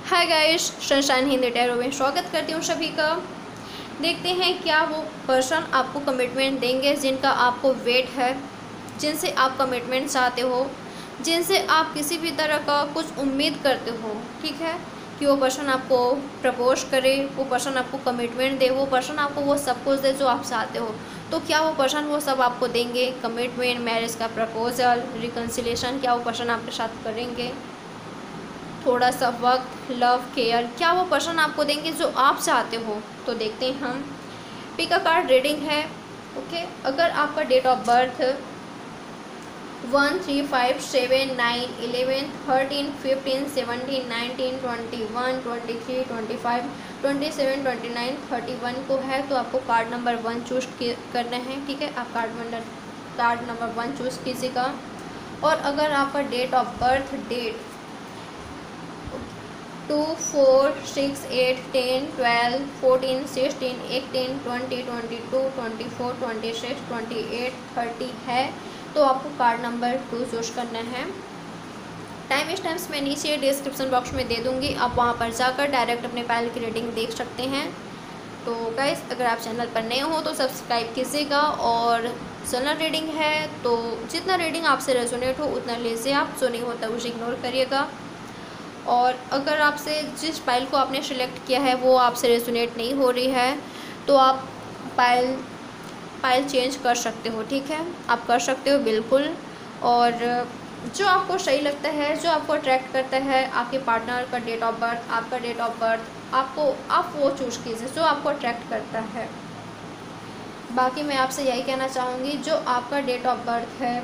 हाय guys, sunshine Hindi tarot में स्वागत करती हूँ सभी का। देखते हैं क्या वो पर्सन आपको कमिटमेंट देंगे जिनका आपको वेट है, जिनसे आप कमिटमेंट चाहते हो, जिनसे आप किसी भी तरह का कुछ उम्मीद करते हो। ठीक है कि वो पर्सन आपको प्रपोज करे, वो पर्सन आपको कमिटमेंट दे, वो पर्सन आपको वो सब कुछ दे जो आप चाहते हो। तो क्या वो पर्सन वो सब आपको देंगे? कमिटमेंट, मैरिज का प्रपोजल, रिकन्सिलेशन, क्या वो पर्सन आपके साथ करेंगे? थोड़ा सा वक्त, लव, केयर, क्या वो पर्सन आपको देंगे जो आप चाहते हो? तो देखते हैं हम। पिक अ कार्ड रीडिंग है। ओके, अगर आपका डेट ऑफ बर्थ 1, 3, 5, 7, 9, 11, 13, 15, 17, 19, 21, 23, 25, 27, 29, 31 को है तो आपको कार्ड नंबर 1 चूज करना है। ठीक है, आप कार्ड नंबर 1 चूज़ कीजिएगा। और अगर आपका डेट ऑफ बर्थ डेट 2, 4, 6, 8, 10, 12, 14, 16, 18, 20, 22, 24, 26, 28, 30 है तो आपको कार्ड नंबर 2 चूज करना है। टाइम स्टैम्प्स मैं नीचे डिस्क्रिप्शन बॉक्स में दे दूँगी, आप वहाँ पर जाकर डायरेक्ट अपने पायल की रीडिंग देख सकते हैं। तो गाइस, अगर आप चैनल पर नए हो तो सब्सक्राइब कीजिएगा। और जनरल रीडिंग है तो जितना रीडिंग आपसे रेजोनेट हो उतना लीजिए आप, जो नहीं होता उसे इग्नोर करिएगा। और अगर आपसे जिस पायल को आपने सेलेक्ट किया है वो आपसे रेजोनेट नहीं हो रही है तो आप पायल चेंज कर सकते हो। ठीक है, आप कर सकते हो बिल्कुल। और जो आपको सही लगता है, जो आपको अट्रैक्ट करता है, आपके पार्टनर का डेट ऑफ बर्थ, आपका डेट ऑफ बर्थ, आप वो चूज़ कीजिए जो आपको अट्रैक्ट करता है। बाकी मैं आपसे यही कहना चाहूँगी, जो आपका डेट ऑफ बर्थ है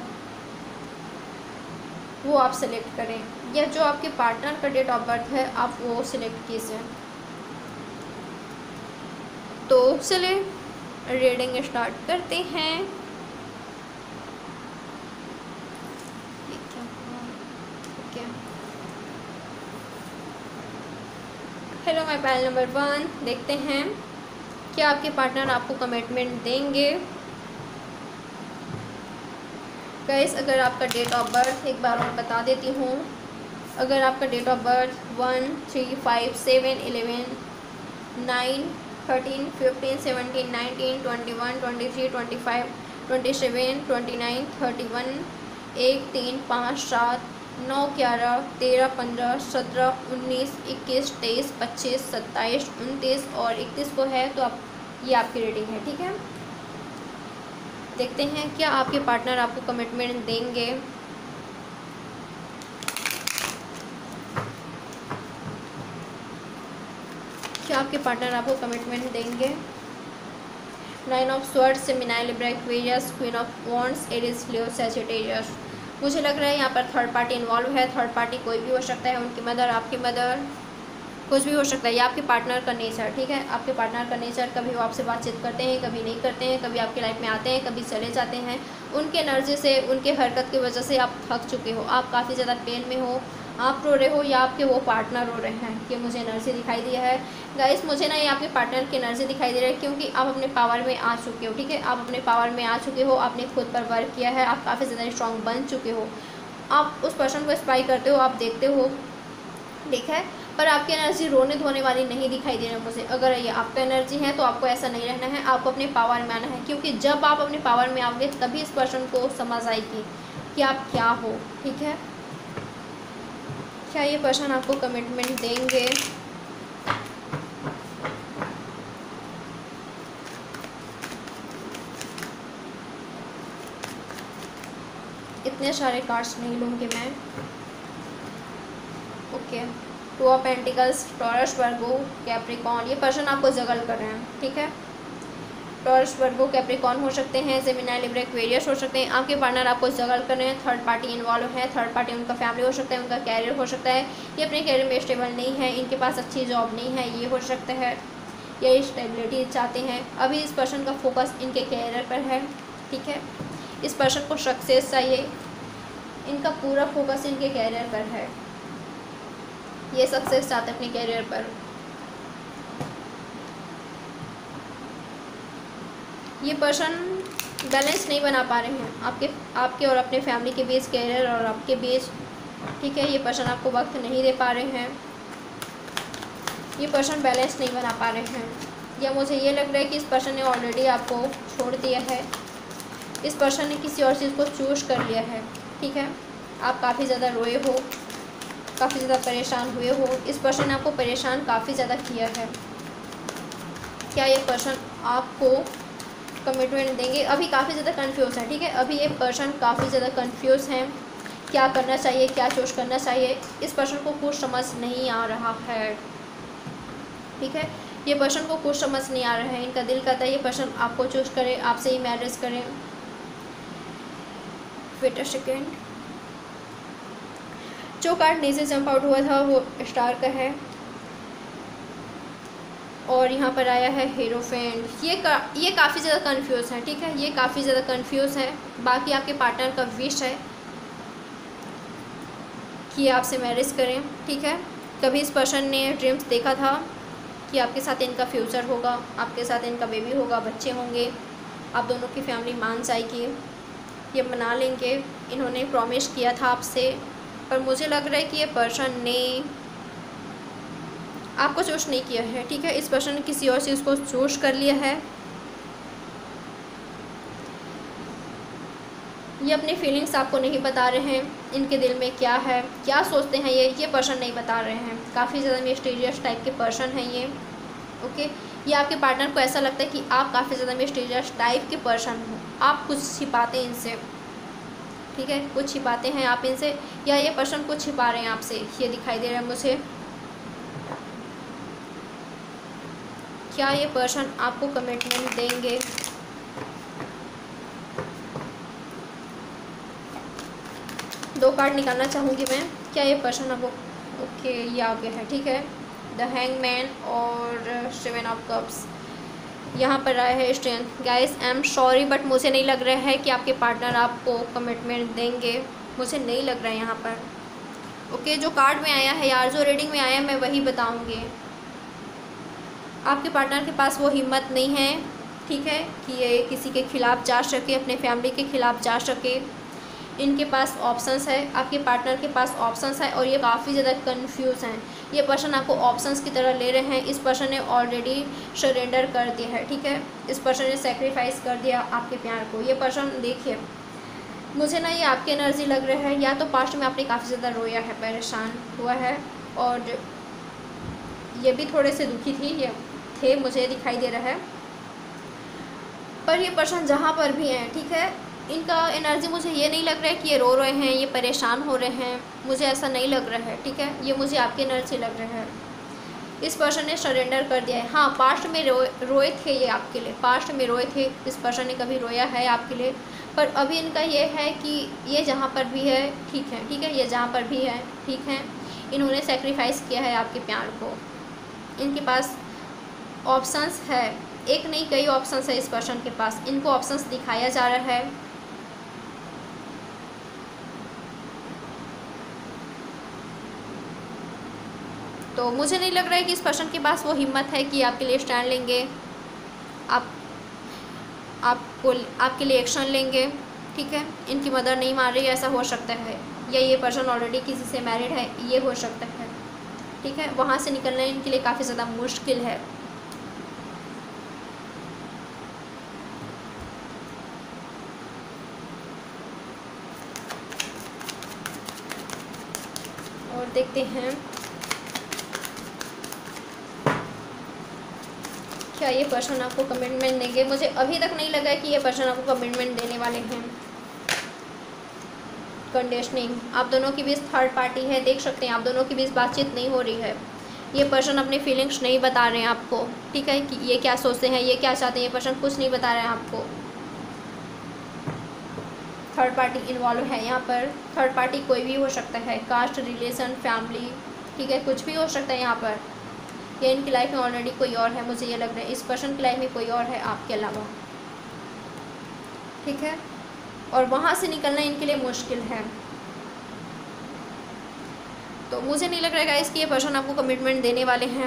वो आप सेलेक्ट करें, या जो आपके पार्टनर का डेट ऑफ बर्थ है आप वो सिलेक्ट कीजिए। तो चलिए रीडिंग स्टार्ट करते हैं। Okay, hello my pile number 1, देखते हैं क्या आपके पार्टनर आपको कमिटमेंट देंगे। गाइस, अगर आपका डेट ऑफ बर्थ एक बार और बता देती हूँ, अगर आपका डेट ऑफ बर्थ 1, 3, 5, 7, 11, 9, 13, 15, 17, 19, 21, 23, 25, 27, 29, 31, 1, 3, 5, 7, 9, 11, 13, 15, 17, 19, 21, 23, 25, 27, 29 और 31 को है तो ये आपकी रीडिंग है। ठीक है, देखते हैं क्या आपके पार्टनर आपको कमिटमेंट देंगे। क्या आपके पार्टनर आपको कमिटमेंट देंगे? 9 of swords, Gemini, Libra, Aquarius, queen of wands, Aries, Leo, Sagittarius. मुझे लग रहा है यहाँ पर थर्ड पार्टी इन्वॉल्व है। थर्ड पार्टी कोई भी हो सकता है, उनकी मदर, आपकी मदर, कुछ भी हो सकता है। या आपके पार्टनर का नेचर। ठीक है, आपके पार्टनर का नेचर, कभी वो आपसे बातचीत करते हैं, कभी नहीं करते हैं, कभी आपकी लाइफ में आते हैं, कभी चले जाते हैं। उनके एनर्जी से, उनके हरकत की वजह से आप थक चुके हो, आप काफ़ी ज़्यादा पेन में हो, आप रो रहे हो या आपके वो पार्टनर रो रहे हैं। कि मुझे एनर्जी दिखाई दिया है गाइस, मुझे ना ये आपके पार्टनर की एनर्जी दिखाई दे रही है, क्योंकि आप अपने पावर में आ चुके हो। ठीक है, आप अपने पावर में आ चुके हो, आपने खुद पर वर्क किया है, आप काफ़ी ज़्यादा स्ट्रॉन्ग बन चुके हो, आप उस पर्सन को इंस्पायर करते हो, आप देखते हो। ठीक है, पर आपकी एनर्जी रोने धोने वाली नहीं दिखाई दे रही है मुझे। अगर ये आपका एनर्जी है तो आपको ऐसा नहीं रहना है, आपको अपने पावर में आना है, क्योंकि जब आप अपने पावर में आओगे तभी इस पर्सन को समझ आएगी कि आप क्या हो। ठीक है, क्या ये पर्सन आपको कमिटमेंट देंगे? इतने सारे कार्ड्स नहीं लूँगी मैं। Okay, 2 of pentacles, Taurus, Virgo, Capricorn. ये पर्सन आपको जगल कर रहे हैं। ठीक है, टॉरस, वर्गो, कैप्रिकॉन हो सकते हैं, जेमिनी, लिब्रा, एक्वेरियस हो सकते हैं। आपके पार्टनर आपको जगल कर रहे हैं। थर्ड पार्टी इन्वॉल्व है। थर्ड पार्टी उनका फैमिली हो सकता है, उनका कैरियर हो सकता है, ये अपने कैरियर में स्टेबल नहीं है, इनके पास अच्छी जॉब नहीं है, ये हो सकता है, ये स्टेबिलिटी चाहते हैं। अभी इस पर्सन का फोकस इनके कैरियर पर है। ठीक है, इस पर्सन को सक्सेस चाहिए, इनका पूरा फोकस इनके कैरियर पर है, ये सक्सेस चाहते हैं अपने कैरियर पर। ये पर्सन बैलेंस नहीं बना पा रहे हैं आपके और अपने फैमिली के बीच, कैरियर और आपके बीच। ठीक है, ये पर्सन आपको वक्त नहीं दे पा रहे हैं। ये पर्सन बैलेंस नहीं बना पा रहे हैं, या मुझे ये लग रहा है कि इस पर्सन ने ऑलरेडी आपको छोड़ दिया है। इस पर्सन ने किसी और चीज़ को चूज़ कर लिया है, ठीक है। आप काफ़ी ज़्यादा रोए हो, काफ़ी ज़्यादा परेशान हुए हो। इस पर्सन ने आपको परेशान काफ़ी ज़्यादा किया है। क्या ये पर्सन आपको कमिटमेंट देंगे? अभी काफ़ी ज़्यादा कंफ्यूज है, ठीक है। अभी ये पर्सन काफ़ी ज़्यादा कंफ्यूज हैं, क्या करना चाहिए, क्या चूज करना चाहिए। इस पर्सन को कुछ समझ नहीं आ रहा है, ठीक है। ये पर्सन को कुछ समझ नहीं आ रहा है। इनका दिल कहता है ये पर्सन आपको चूज करे, आपसे ही मैरिज करें। वेट अ सेकेंड, जो कार्ड नीचे जंप आउट हुआ था वो स्टार का है, और यहाँ पर आया है हीरोफेंट। ये काफ़ी ज़्यादा कंफ्यूज है, ठीक है। ये काफ़ी ज़्यादा कंफ्यूज है। बाकी आपके पार्टनर का विश है कि आपसे मैरिज करें, ठीक है। कभी इस पर्सन ने ड्रीम्स देखा था कि आपके साथ इनका फ्यूचर होगा, आपके साथ इनका बेबी होगा, बच्चे होंगे, आप दोनों की फैमिली मान जाएगी, ये मना लेंगे। इन्होंने प्रॉमिस किया था आपसे, पर मुझे लग रहा है कि ये पर्सन ने आपको चूज नहीं किया है, ठीक है। इस पर्सन ने किसी और चीज़ को चूज कर लिया है। ये अपनी फीलिंग्स आपको नहीं बता रहे हैं, इनके दिल में क्या है, क्या सोचते हैं ये पर्सन नहीं बता रहे हैं। काफ़ी ज़्यादा मिस्टीरियस टाइप के पर्सन हैं ये, ओके। ये आपके पार्टनर को ऐसा लगता है कि आप काफ़ी ज़्यादा मिस्टीरियस टाइप के पर्सन हो, आप कुछ छिपाते हैं इनसे, ठीक है। कुछ छिपाते हैं आप इनसे, या ये पर्सन कुछ छिपा रहे हैं आपसे, ये दिखाई दे रहा है मुझे। क्या ये पर्सन आपको कमिटमेंट देंगे? दो कार्ड निकालना चाहूँगी मैं। क्या ये पर्सन आपको, ओके ये आ गया है, ठीक है। द हैंगमैन और 7 ऑफ कप्स। यहाँ पर आया है strength. Guys I am sorry but मुझे नहीं लग रहा है कि आपके पार्टनर आपको कमिटमेंट देंगे, मुझे नहीं लग रहा है यहाँ पर, ओके। जो कार्ड में आया है यार, जो रीडिंग में आया है मैं वही बताऊँगी। आपके पार्टनर के पास वो हिम्मत नहीं है, ठीक है, कि ये किसी के खिलाफ़ जा सके, अपने फैमिली के खिलाफ़ जा सके। इनके पास ऑप्शंस है, आपके पार्टनर के पास ऑप्शंस है, और ये काफ़ी ज़्यादा कंफ्यूज हैं। ये पर्सन आपको ऑप्शंस की तरह ले रहे हैं। इस पर्सन ने ऑलरेडी सरेंडर कर दिया है, ठीक है। इस पर्सन ने सेक्रीफाइस कर दिया आपके प्यार को। ये पर्सन, देखिए मुझे ना ये आपकी एनर्जी लग रहा है, या तो पास्ट में आपने काफ़ी ज़्यादा रोया है, परेशान हुआ है, और ये भी थोड़े से दुखी थे मुझे दिखाई दे रहा है। पर ये पर्सन जहाँ पर भी हैं, ठीक है, इनका एनर्जी मुझे ये नहीं लग रहा है कि ये रो रहे हैं, ये परेशान हो रहे हैं, मुझे ऐसा नहीं लग रहा है, ठीक है। ये मुझे आपकी एनर्जी लग रहा है। इस पर्सन ने सरेंडर कर दिया है। हाँ, पास्ट में रोए थे ये आपके लिए, पास्ट में रोए थे, इस पर्सन ने कभी रोया है आपके लिए। पर अभी इनका ये है कि ये जहाँ पर भी है ठीक है, ठीक है, ये जहाँ पर भी है ठीक है। इन्होंने सेक्रीफाइस किया है आपके प्यार को। इनके पास ऑप्शंस है, एक नहीं कई ऑप्शंस है इस पर्सन के पास। इनको ऑप्शंस दिखाया जा रहा है। तो मुझे नहीं लग रहा है कि इस पर्सन के पास वो हिम्मत है कि आपके लिए स्टैंड लेंगे, आपके लिए एक्शन लेंगे, ठीक है। इनकी मदर नहीं मान रही, ऐसा हो सकता है, या ये पर्सन ऑलरेडी किसी से मैरिड है, ये हो सकता है, ठीक है। वहाँ से निकलना इनके लिए काफ़ी ज़्यादा मुश्किल है। और देखते हैं क्या ये पर्सन आपको कमिटमेंट देंगे। मुझे अभी तक नहीं लगा है कि ये पर्सन आपको कमिटमेंट देने वाले हैं। कंडीशनिंग, आप दोनों के बीच थर्ड पार्टी है, देख सकते हैं आप दोनों के बीच बातचीत नहीं हो रही है। ये पर्सन अपनी फीलिंग्स नहीं बता रहे हैं आपको, ठीक है, कि ये क्या सोचते हैं, ये क्या चाहते हैं। ये पर्सन कुछ नहीं बता रहे हैं आपको। थर्ड पार्टी इन्वॉल्व है यहाँ पर। थर्ड पार्टी कोई भी हो सकता है, कास्ट, रिलेशन, फैमिली, ठीक है, कुछ भी हो सकता है यहाँ पर। या इनकी लाइफ में ऑलरेडी कोई और है, मुझे ये लग रहा है। इस पर्सन की लाइफ में कोई और है आपके अलावा, ठीक है। और वहाँ से निकलना इनके लिए मुश्किल है। तो मुझे नहीं लग रहा है गाइस कि ये पर्सन आपको कमिटमेंट देने वाले हैं,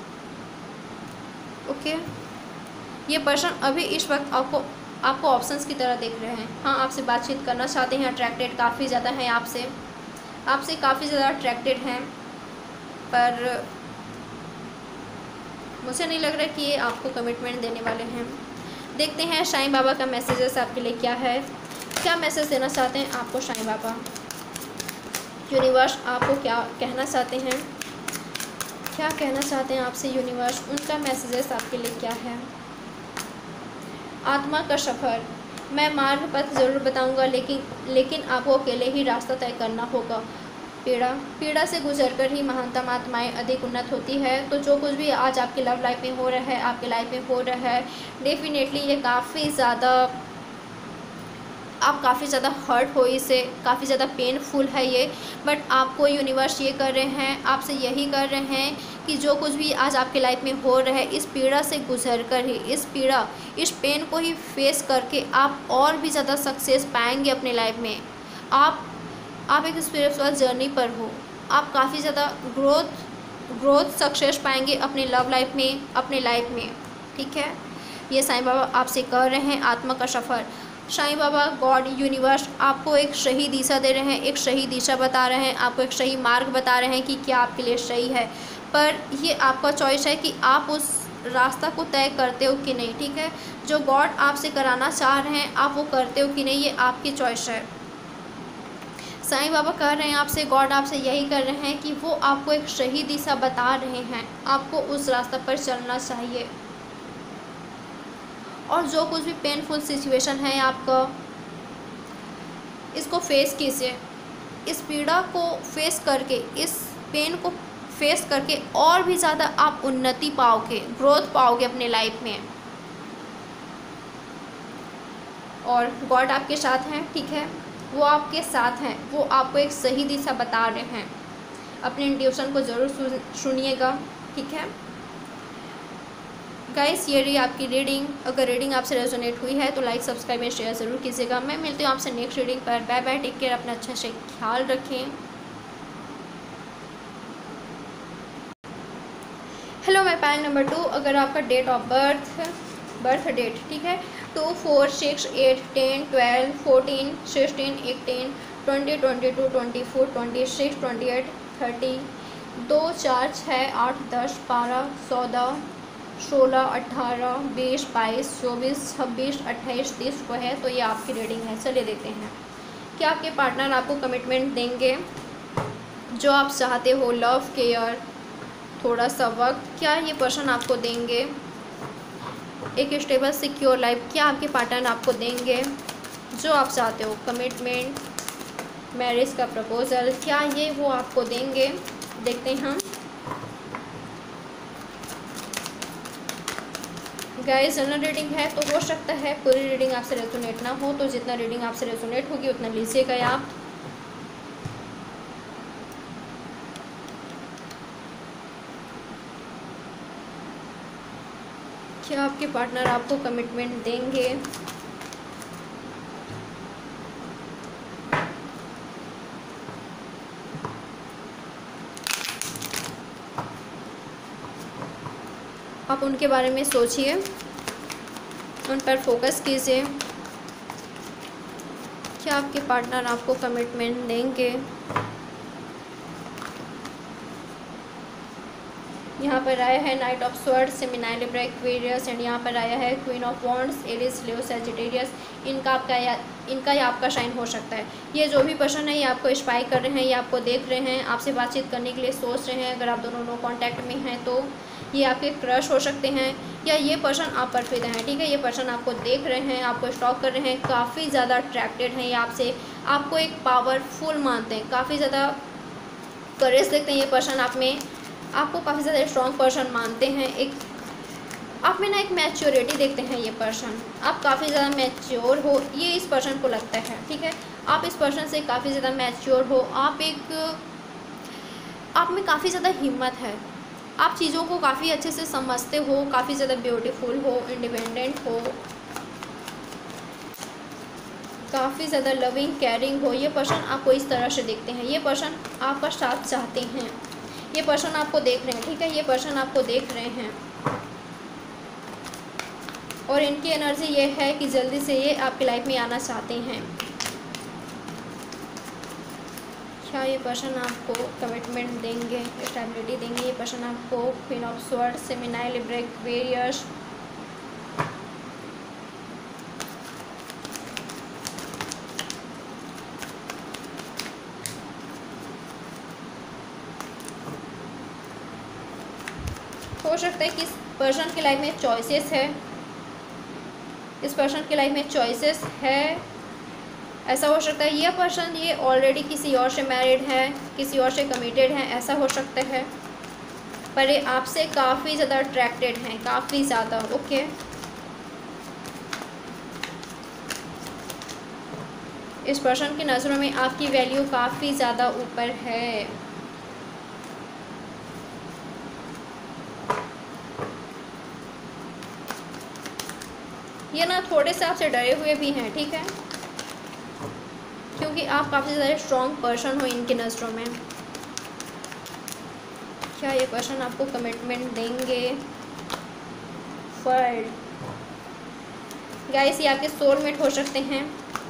ओके। ये पर्सन अभी इस वक्त आपको ऑप्शंस की तरह देख रहे हैं। हाँ, आपसे बातचीत करना चाहते हैं, अट्रैक्टेड काफ़ी ज़्यादा हैं आपसे काफ़ी ज़्यादा अट्रैक्टेड हैं। पर मुझे नहीं लग रहा कि ये आपको कमिटमेंट देने वाले हैं। देखते हैं साईं बाबा का मैसेजेस आपके लिए क्या है, क्या मैसेज देना चाहते हैं आपको साईं बाबा। यूनिवर्स आपको क्या कहना चाहते हैं, क्या कहना चाहते हैं आपसे यूनिवर्स, उनका मैसेजेस आपके लिए क्या है। आत्मा का सफ़र, मैं मार्ग पथ ज़रूर बताऊंगा, लेकिन आपको अकेले ही रास्ता तय करना होगा। पीड़ा से गुजरकर ही महानतम आत्माएं अधिक उन्नत होती है। तो जो कुछ भी आज आपकी लव लाइफ में हो रहा है, आपके लाइफ में हो रहा है, डेफिनेटली ये काफ़ी ज़्यादा, आप काफ़ी ज़्यादा हर्ट हो, इससे काफ़ी ज़्यादा पेनफुल है ये। बट आपको यूनिवर्स ये कर रहे हैं, आपसे यही कर रहे हैं कि जो कुछ भी आज आपके लाइफ में हो रहा है, इस पीड़ा से गुजरकर ही, इस पेन को ही फेस करके आप और भी ज़्यादा सक्सेस पाएंगे अपने लाइफ में। आप एक स्पिरिचुअल जर्नी पर हो, आप काफ़ी ज़्यादा ग्रोथ सक्सेस पाएंगे अपने लव लाइफ में, अपने लाइफ में, ठीक है। ये साईं बाबा आपसे कर रहे हैं आत्मा का सफ़र। साईं बाबा, गॉड, यूनिवर्स आपको एक सही दिशा दे रहे हैं, एक सही दिशा बता रहे हैं, आपको एक सही मार्ग बता रहे हैं कि क्या आपके लिए सही है। पर ये आपका चॉइस है कि आप उस रास्ता को तय करते हो कि नहीं, ठीक है। जो गॉड आपसे कराना चाह रहे हैं, आप वो करते हो कि नहीं, ये आपकी चॉइस है। साईं बाबा कह रहे हैं आपसे, गॉड आपसे यही कर रहे हैं कि वो आपको एक सही दिशा बता रहे हैं, आपको उस रास्ते पर चलना चाहिए। और जो कुछ भी पेनफुल सिचुएशन है आपका, इसको फेस कीजिए। इस पीड़ा को फेस करके, इस पेन को फेस करके और भी ज़्यादा आप उन्नति पाओगे, ग्रोथ पाओगे अपने लाइफ में। और गॉड आपके साथ हैं, ठीक है, वो आपके साथ हैं, वो आपको एक सही दिशा बता रहे हैं। अपने इंट्यूशन को ज़रूर सुनिएगा, ठीक है गाइस। ये रही आपकी रीडिंग। अगर रीडिंग आपसे रेजोनेट हुई है तो लाइक, सब्सक्राइब एंड शेयर ज़रूर कीजिएगा। मैं मिलती हूँ आपसे नेक्स्ट रीडिंग पर। बाय बाय, टेक केयर, अपना अच्छे से ख्याल रखें। हेलो माय पैनल नंबर 2, अगर आपका डेट ऑफ बर्थ डेट, ठीक है, 2, 4, 6, 8, 10, 12, 14, 16, 18, 20, 22, 24, 26, 28, 30, 2, 4, 6, 8, 10, 12, 14, 16, 18, 20, 22, 24, 26, 28, 30 को है। तो ये आपकी रीडिंग है। चलिए देखते हैं क्या आपके पार्टनर आपको कमिटमेंट देंगे जो आप चाहते हो। लव, केयर, थोड़ा सा वक्त, क्या ये पर्सन आपको देंगे। एक स्टेबल सिक्योर लाइफ, क्या आपके पार्टनर आपको देंगे जो आप चाहते हो। कमिटमेंट, मैरिज का प्रपोजल, क्या ये वो आपको देंगे। देखते हैं हम। गाइस, जनरल रीडिंग है तो हो सकता है पूरी रीडिंग आपसे रेजोनेट ना हो, तो जितना रीडिंग आपसे रेजोनेट होगी उतना लीजिएगा आप। क्या आपके पार्टनर आपको कमिटमेंट देंगे। आप उनके बारे में सोचिए, उन पर फोकस कीजिए। क्या आपके पार्टनर आपको कमिटमेंट देंगे। यहाँ पर आया है knight of swords, Gemini, Libra, Aquarius, and यहाँ पर आया है queen of wands, Aries, Leo, Sagittarius. इनका या आपका साइन हो सकता है। ये जो भी पर्सन है ये आपको स्पाई कर रहे हैं, ये आपको देख रहे हैं, आपसे बातचीत करने के लिए सोच रहे हैं। अगर आप दोनों नो कॉन्टैक्ट में हैं तो ये आपके क्रश हो सकते हैं, या ये पर्सन आप पर फिदा हैं, ठीक है। ये पर्सन आपको देख रहे हैं, आपको स्टॉक कर रहे हैं, काफ़ी ज़्यादा अट्रैक्टेड हैं ये आपसे, आपको एक पावरफुल मानते हैं, काफ़ी ज़्यादा करेज देखते हैं ये पर्सन आप में, आपको काफ़ी ज़्यादा स्ट्रॉन्ग पर्सन मानते हैं। एक आप में ना एक मैच्योरिटी देखते हैं ये पर्सन, आप काफ़ी ज़्यादा मैच्योर हो, ये इस पर्सन को लगता है, ठीक है। आप इस पर्सन से काफ़ी ज़्यादा मैच्योर हो, आप में काफ़ी ज़्यादा हिम्मत है, आप चीज़ों को काफ़ी अच्छे से समझते हो, काफ़ी ज़्यादा ब्यूटीफुल हो, इंडिपेंडेंट हो, काफ़ी ज़्यादा लविंग, केयरिंग हो। ये पर्सन आपको इस तरह से देखते हैं, ये पर्सन आपका साथ चाहते हैं, ये पर्सन आपको देख रहे हैं, ठीक है। ये पर्सन आपको देख रहे हैं और इनकी एनर्जी ये है कि जल्दी से ये आपकी लाइफ में आना चाहते हैं। क्या ये पर्सन आपको कमिटमेंट देंगे, स्टेबिलिटी देंगे ये पर्सन आपको। Queen of swords, Gemini, Libra, Aquarius. हो सकता है कि इस पर्सन की लाइफ में चॉइसेस है, इस पर्सन की लाइफ में चॉइसेस है। ऐसा हो सकता है ये पर्सन ये ऑलरेडी किसी और से मैरिड है, किसी और से कमिटेड है, ऐसा हो सकता है। पर ये आपसे काफ़ी ज़्यादा अट्रैक्टेड हैं, काफ़ी ज़्यादा। ओके, इस पर्सन की नज़रों में आपकी वैल्यू काफ़ी ज़्यादा ऊपर है। ये ना थोड़े से आपसे डरे हुए भी हैं, ठीक है, क्योंकि आप काफ़ी ज़्यादा स्ट्रॉन्ग पर्सन हो इनकी नज़रों में। क्या ये पर्सन आपको कमिटमेंट देंगे? वर्ल्ड गाइस, ये आपके सोलमेट हो सकते हैं।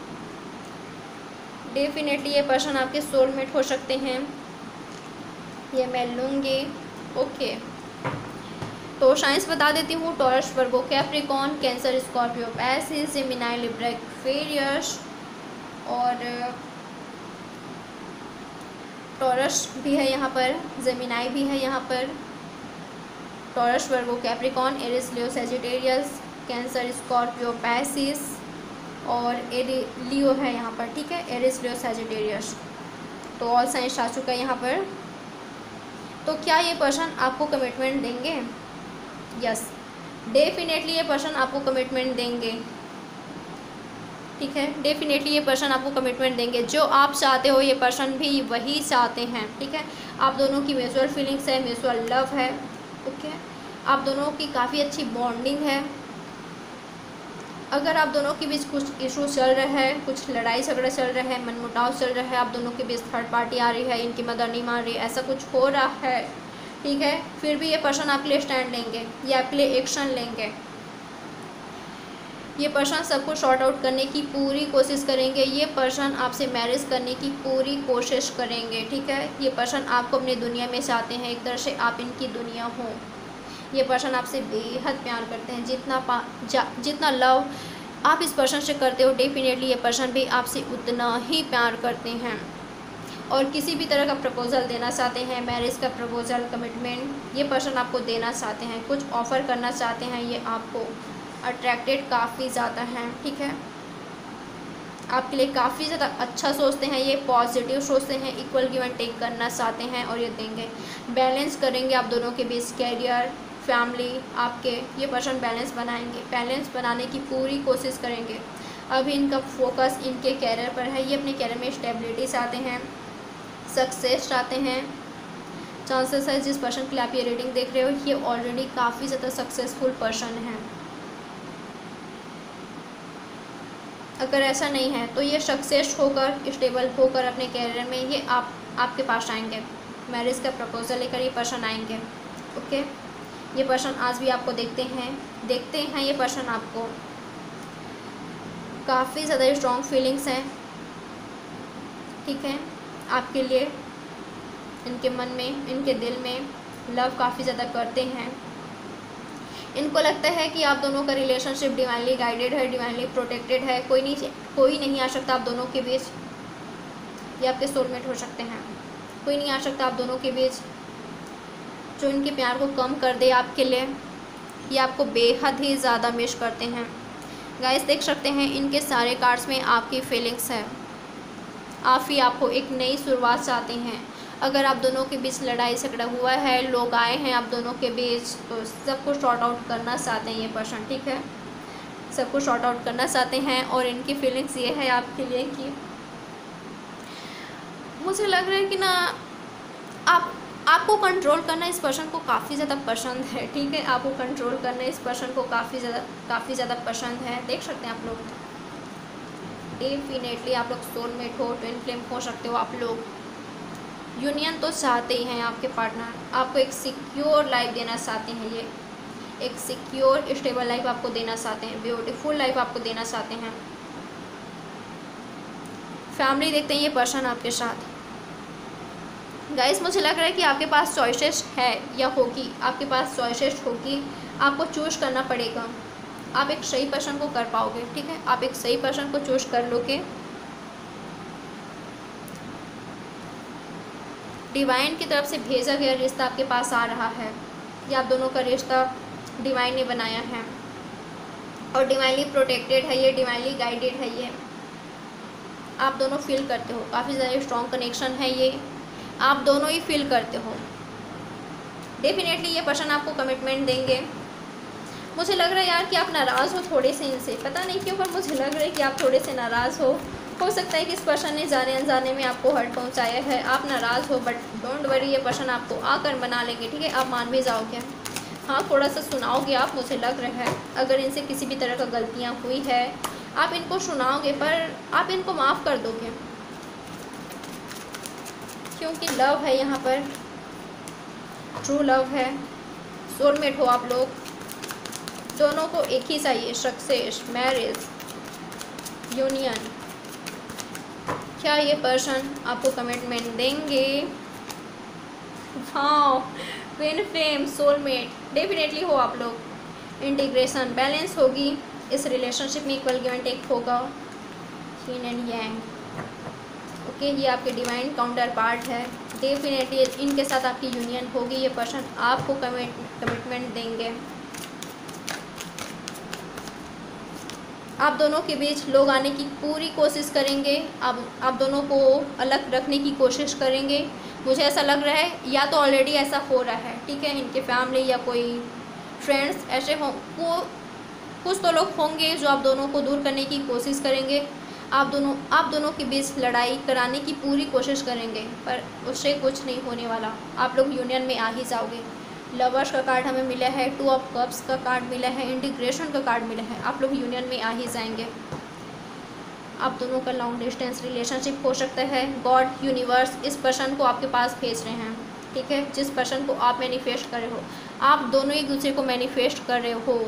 डेफिनेटली ये पर्सन आपके सोलमेट हो सकते हैं, ये मैं लूँगी। ओके, तो साइंस बता देती हूँ। Taurus, Virgo, Capricorn, Cancer, Scorpio, Pisces, Gemini, Libra, Aquarius. और टॉरस भी है यहाँ पर, जेमिनी भी है यहाँ पर। Taurus, Virgo, Capricorn, Aries, Leo, Sagittarius, Cancer, Scorpio, Pisces और लियो है यहाँ पर, ठीक है, एरिस, लियो, सैजिटेरियस। तो ऑल साइंस आ चुका है यहाँ पर। तो क्या ये पर्सन आपको कमिटमेंट देंगे? यस, डेफिनेटली ये पर्सन आपको कमिटमेंट देंगे, ठीक है। डेफिनेटली ये पर्सन आपको कमिटमेंट देंगे। जो आप चाहते हो ये पर्सन भी वही चाहते हैं, ठीक है। आप दोनों की म्यूचुअल फीलिंग्स है, म्यूचुअल लव है, ओके। आप दोनों की काफ़ी अच्छी बॉन्डिंग है। अगर आप दोनों के बीच कुछ इशू चल रहा है, कुछ लड़ाई झगड़ा चल रहा है, मनमुटाव चल रहा है, आप दोनों के बीच थर्ड पार्टी आ रही है, इनकी मदद नहीं मान रही, ऐसा कुछ हो रहा है, ठीक है, फिर भी ये पर्सन आपके लिए स्टैंड लेंगे, ये आपके लिए एक्शन लेंगे। ये पर्सन सबको शॉर्ट आउट करने की पूरी कोशिश करेंगे। ये पर्सन आपसे मैरिज करने की पूरी कोशिश करेंगे, ठीक है। ये पर्सन आपको अपनी दुनिया में चाहते हैं, एक तरह से आप इनकी दुनिया हो। ये पर्सन आपसे बेहद प्यार करते हैं। जितना लव आप इस पर्सन से करते हो, डेफिनेटली ये पर्सन भी आपसे उतना ही प्यार करते हैं। और किसी भी तरह का प्रपोजल देना चाहते हैं, मैरिज का प्रपोजल, कमिटमेंट, ये पर्सन आपको देना चाहते हैं, कुछ ऑफ़र करना चाहते हैं। ये आपको अट्रैक्टेड काफ़ी ज़्यादा हैं, ठीक है। आपके लिए काफ़ी ज़्यादा अच्छा सोचते हैं, ये पॉजिटिव सोचते हैं, इक्वल गिव एंड टेक करना चाहते हैं और ये देंगे। बैलेंस करेंगे आप दोनों के बीच, कैरियर, फैमिली, आपके ये पर्सन बैलेंस बनाएंगे, बैलेंस बनाने की पूरी कोशिश करेंगे। अभी इनका फोकस इनके कैरियर पर है। ये अपने कैरियर में स्टेबिलिटी चाहते हैं, सक्सेस चाहते हैं। चांसेस है जिस पर्सन के लिए आप ये रीडिंग देख रहे हो, ये ऑलरेडी काफ़ी ज़्यादा सक्सेसफुल पर्सन है। अगर ऐसा नहीं है तो ये सक्सेस होकर, स्टेबल होकर अपने कैरियर में ये आपके पास आएंगे। मैरिज का प्रपोजल लेकर ये पर्सन आएंगे, ओके। ये पर्सन आज भी आपको देखते हैं ये पर्सन आपको। काफ़ी ज़्यादा स्ट्रॉन्ग फीलिंग्स हैं, ठीक है, आपके लिए। इनके मन में, इनके दिल में लव काफ़ी ज़्यादा करते हैं। इनको लगता है कि आप दोनों का रिलेशनशिप डिवाइनली गाइडेड है, डिवाइनली प्रोटेक्टेड है। कोई नहीं आ सकता आप दोनों के बीच। ये आपके सोलमेट हो सकते हैं। कोई नहीं आ सकता आप दोनों के बीच जो इनके प्यार को कम कर दे आपके लिए। ये आपको बेहद ही ज़्यादा मिस करते हैं। गाइस देख सकते हैं इनके सारे कार्ड्स में आपकी फीलिंग्स है। आपको एक नई शुरुआत चाहते हैं। अगर आप दोनों के बीच लड़ाई झगड़ा हुआ है, लोग आए हैं आप दोनों के बीच, तो सबको शॉर्ट आउट करना चाहते हैं ये पर्सन, ठीक है। सबको शॉर्ट आउट करना चाहते हैं और इनकी फीलिंग्स ये है आपके लिए कि मुझे लग रहा है कि ना आपको कंट्रोल करना इस पर्सन को काफ़ी ज़्यादा पसंद है, ठीक है। आपको कंट्रोल करना इस पर्सन को काफ़ी ज़्यादा पसंद है। देख सकते हैं आप लोग, डेफिनेटली आप लोग सोलमेट हो, ट्विन फ्लेम हो सकते हो आप लोग। यूनियन तो चाहते ही हैं आपके पार्टनर। आपको एक सिक्योर लाइफ देना चाहते हैं, ये एक सिक्योर स्टेबल लाइफ आपको देना चाहते हैं, ब्यूटीफुल लाइफ आपको देना चाहते हैं। फैमिली देखते हैं ये पर्सन आपके साथ। गाइस मुझे लग रहा है कि आपके पास चॉइसेस है या होगी, आपके पास चॉइसेस होगी, आपको चूज करना पड़ेगा। आप एक सही पर्सन को कर पाओगे, ठीक है, आप एक सही पर्सन को चूज कर लोगे। डिवाइन की तरफ से भेजा गया रिश्ता आपके पास आ रहा है। ये आप दोनों का रिश्ता डिवाइन ने बनाया है और डिवाइनली प्रोटेक्टेड है, ये डिवाइनली गाइडेड है। ये आप दोनों फील करते हो, काफ़ी ज़्यादा स्ट्रॉन्ग कनेक्शन है, ये आप दोनों ही फील करते हो। डेफिनेटली ये पर्सन आपको कमिटमेंट देंगे। मुझे लग रहा है यार कि आप नाराज़ हो थोड़े से इनसे, पता नहीं क्यों, पर मुझे लग रहा है कि आप थोड़े से नाराज़ हो सकता है कि इस पर्सन ने जाने अनजाने में आपको हर्ट पहुंचाया है, आप नाराज़ हो, बट डोंट वरी, ये पर्सन आपको आकर मना लेंगे, ठीक है, आप मान भी जाओगे। हाँ, थोड़ा सा सुनाओगे आप, मुझे लग रहा है अगर इनसे किसी भी तरह का गलतियाँ हुई है आप इनको सुनाओगे, पर आप इनको माफ़ कर दोगे, क्योंकि लव है यहाँ पर, ट्रू लव है, सोलमेट हो आप लोग, दोनों को एक ही चाहिए, सक्सेस, मैरिज, यूनियन। क्या ये पर्सन आपको कमिटमेंट देंगे? हाँ, ट्विन फ्लेम, सोलमेट, डेफिनेटली हो आप लोग। इंटीग्रेशन, बैलेंस होगी इस रिलेशनशिप में, इक्वल गिव एंड टेक होगा, यिन एंड यांग। ओके, ये आपके डिवाइन काउंटर पार्ट है, डेफिनेटली इनके साथ आपकी यूनियन होगी। ये पर्सन आपको कमिटमेंट देंगे। आप दोनों के बीच लोग आने की पूरी कोशिश करेंगे, आप दोनों को अलग रखने की कोशिश करेंगे। मुझे ऐसा लग रहा है या तो ऑलरेडी ऐसा हो रहा है, ठीक है, इनके फैमिली या कोई फ्रेंड्स ऐसे हों, वो कुछ तो लोग होंगे जो आप दोनों को दूर करने की कोशिश करेंगे। आप दोनों के बीच लड़ाई कराने की पूरी कोशिश करेंगे, पर उससे कुछ नहीं होने वाला, आप लोग यूनियन में आ ही जाओगे। लवर्स का कार्ड हमें मिला है, 2 ऑफ कप्स का कार्ड मिला है, इंटीग्रेशन का कार्ड मिला है, आप लोग यूनियन में आ ही जाएंगे। आप दोनों का लॉन्ग डिस्टेंस रिलेशनशिप हो सकता है। गॉड, यूनिवर्स इस पर्सन को आपके पास भेज रहे हैं, ठीक है, जिस पर्सन को आप मैनिफेस्ट कर रहे हो, आप दोनों एक दूसरे को मैनिफेस्ट कर रहे हो।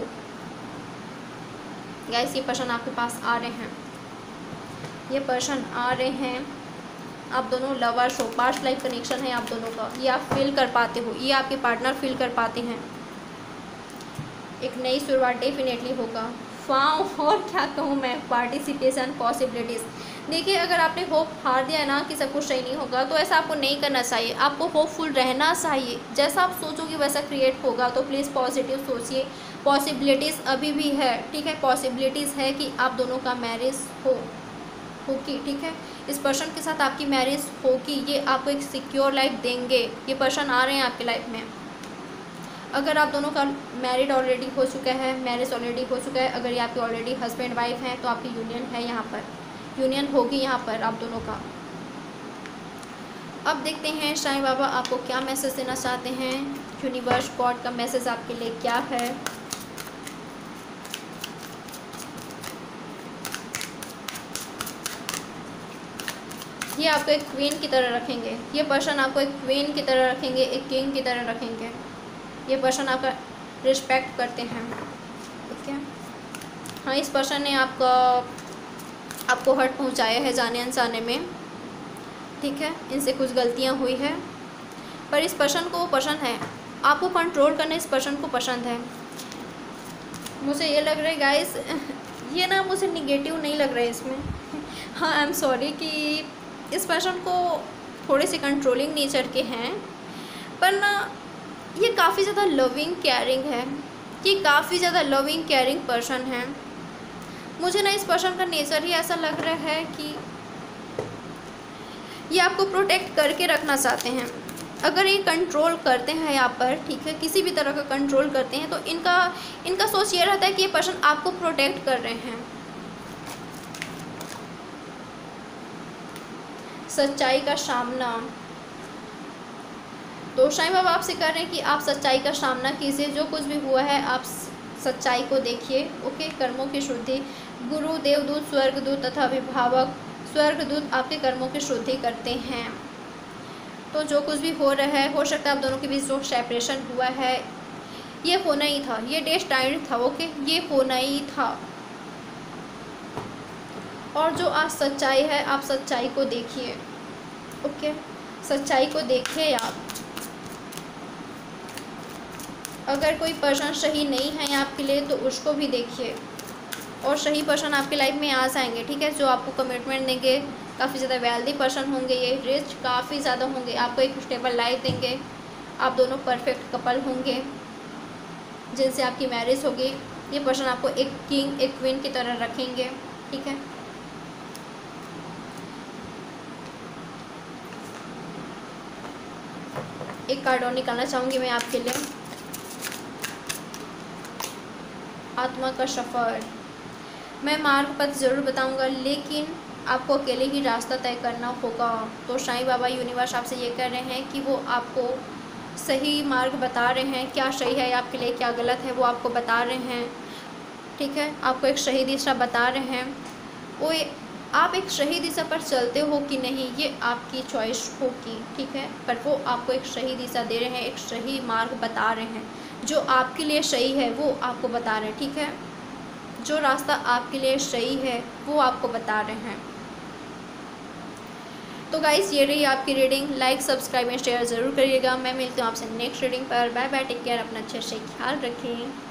गाइस, ये पर्सन आपके पास आ रहे हैं, ये पर्सन आ रहे हैं, आप दोनों लवर्स हो, पास्ट लाइफ कनेक्शन है आप दोनों का, ये आप फील कर पाते हो, ये आपके पार्टनर फील कर पाते हैं। एक नई शुरुआत डेफिनेटली होगा। वाह, और क्या कहूँ मैं, पार्टिसिपेशन, पॉसिबिलिटीज़। देखिए, अगर आपने होप हार दिया ना कि सब कुछ सही नहीं होगा, तो ऐसा आपको नहीं करना चाहिए, आपको होपफुल रहना चाहिए। जैसा आप सोचोगे वैसा क्रिएट होगा, तो प्लीज़ पॉजिटिव सोचिए। पॉसिबिलिटीज़ अभी भी है, ठीक है, पॉसिबिलिटीज़ है कि आप दोनों का मैरिज होगी, ठीक है, इस पर्सन के साथ आपकी मैरिज होगी। ये आपको एक सिक्योर लाइफ देंगे, ये पर्सन आ रहे हैं आपकी लाइफ में। अगर आप दोनों का मैरिड ऑलरेडी हो चुका है, मैरिज ऑलरेडी हो चुका है, अगर ये आपके ऑलरेडी हस्बैंड वाइफ हैं, तो आपकी यूनियन है, यहाँ पर यूनियन होगी यहाँ पर आप दोनों का। अब देखते हैं साईं बाबा आपको क्या मैसेज देना चाहते हैं, यूनिवर्स, गॉड का मैसेज आपके लिए क्या है। ये आपको एक क्वीन की तरह रखेंगे, ये पर्सन आपको एक क्वीन की तरह रखेंगे, एक किंग की तरह रखेंगे। ये पर्सन आपका रिस्पेक्ट करते हैं, ओके। हाँ, इस पर्सन ने आपको हर्ट पहुंचाया है जाने अनजाने में, ठीक है, इनसे कुछ गलतियां हुई है, पर इस पर्सन को वो पसंद है, आपको कंट्रोल करना इस पर्सन को पसंद है। मुझे ये लग रहा है गाइस, ये ना मुझे निगेटिव नहीं लग रहा है इसमें। हाँ, आई एम सॉरी कि इस पर्सन को थोड़े से कंट्रोलिंग नेचर के हैं, पर ना ये काफ़ी ज़्यादा लविंग केयरिंग है, ये काफ़ी ज़्यादा लविंग केयरिंग पर्सन है। मुझे ना इस पर्सन का नेचर ही ऐसा लग रहा है कि ये आपको प्रोटेक्ट करके रखना चाहते हैं। अगर ये कंट्रोल करते हैं यहाँ पर, ठीक है, किसी भी तरह का कंट्रोल करते हैं, तो इनका सोच ये रहता है कि ये पर्सन आपको प्रोटेक्ट कर रहे हैं। सच्चाई का सामना, तो साईं बाबा आपसे कह रहे हैं कि आप सच्चाई का सामना कीजिए, जो कुछ भी हुआ है आप सच्चाई को देखिए, ओके। कर्मों की शुद्धि, गुरु, देवदूत, स्वर्गदूत तथा अभिभावक, स्वर्गदूत आपके कर्मों की शुद्धि करते हैं। तो जो कुछ भी हो रहा है, हो सकता है आप दोनों के बीच जो सेपरेशन हुआ है, ये होना ही था, ये डेस्टाइन्ड था, ओके, ये होना ही था। और जो आज सच्चाई है, आप सच्चाई को देखिए, ओके। सच्चाई को देखिए आप। अगर कोई पर्सन सही नहीं है आपके लिए तो उसको भी देखिए, और सही पर्सन आपके लाइफ में आ जाएंगे, ठीक है, जो आपको कमिटमेंट देंगे। काफ़ी ज़्यादा वेल्दी पर्सन होंगे, ये रिच काफ़ी ज़्यादा होंगे, आपको एक स्टेबल लाइफ देंगे। आप दोनों परफेक्ट कपल होंगे जिनसे आपकी मैरिज होगी। ये पर्सन आपको एक किंग एक क्वीन की तरह रखेंगे, ठीक है। एक कार्ड और निकालना चाहूँगी मैं आपके लिए, आत्मा का सफ़र। मैं मार्ग पथ ज़रूर बताऊंगा, लेकिन आपको अकेले ही रास्ता तय करना होगा। तो साईं बाबा यूनिवर्स आपसे ये कह रहे हैं कि वो आपको सही मार्ग बता रहे हैं, क्या सही है आपके लिए क्या गलत है वो आपको बता रहे हैं, ठीक है। आपको एक सही दिशा बता रहे हैं। वो आप एक सही दिशा पर चलते हो कि नहीं ये आपकी चॉइस होगी, ठीक है, पर वो आपको एक सही दिशा दे रहे हैं, एक सही मार्ग बता रहे हैं। जो आपके लिए सही है वो आपको बता रहे हैं, ठीक है। जो रास्ता आपके लिए सही है वो आपको बता रहे हैं। तो गाइस ये रही आपकी reading. Like subscribe and share ज़रूर करिएगा। मैं मिलती हूँ आपसे नेक्स्ट रीडिंग पर। बाय बाय, टेक केयर, अपना अच्छे से ख्याल रखें।